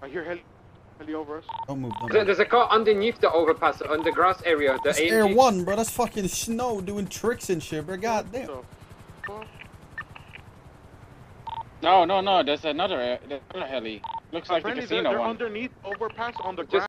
I hear heli over us. Don't move, don't move. There's a car underneath the overpass on the grass area. The It's Air 1, bro. That's fucking snow doing tricks and shit, bro. God damn. No. There's another heli. Looks like the casino they're one. underneath overpass on the grass.